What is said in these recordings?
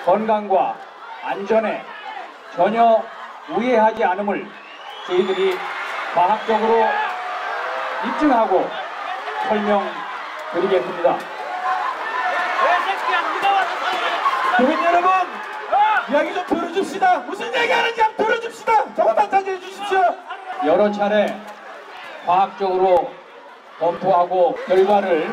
건강과 안전에 전혀 우회하지 않음을 저희들이 과학적으로 입증하고 설명드리겠습니다. 국민 여러분, 이야기 좀 들어줍시다. 무슨 얘기하는지 한번 들어줍시다. 조금만 자제해 주십시오. 여러 차례 과학적으로 검토하고 결과를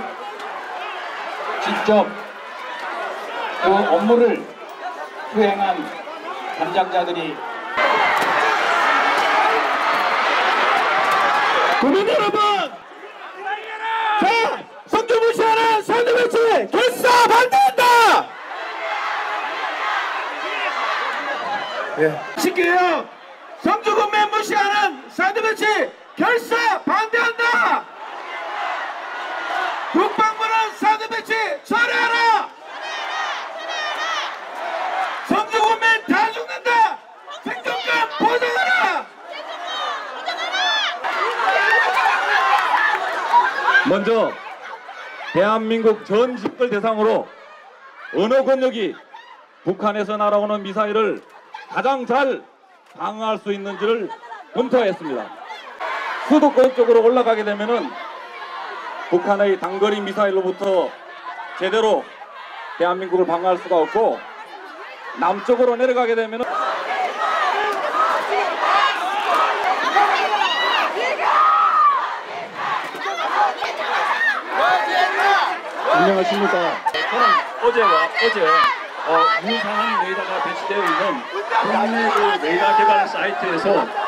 직접 그 업무를 수행한 담당자들이 국민 여러분, 자, 성주 무시하는 샌드위치 결사 반대한다. 시켜요. 성주 군민 무시하는 샌드위치 결사 반대한다. 국방부는 샌드위치 철회하라. 성주 군민 다 죽는다. 생존권 보장하라. 먼저 대한민국 전 집들 대상으로 어느 권력이 북한에서 날아오는 미사일을 가장 잘 방어할 수 있는지를 검토했습니다. 수도권 쪽으로 올라가게 되면은 북한의 단거리 미사일로부터 제대로 대한민국을 방어할 수가 없고, 남쪽으로 내려가게 되면은 안녕하십니까. 저는 어제 유상한 레이더가 배치되어 있는 국내 레이더 개발 사이트에서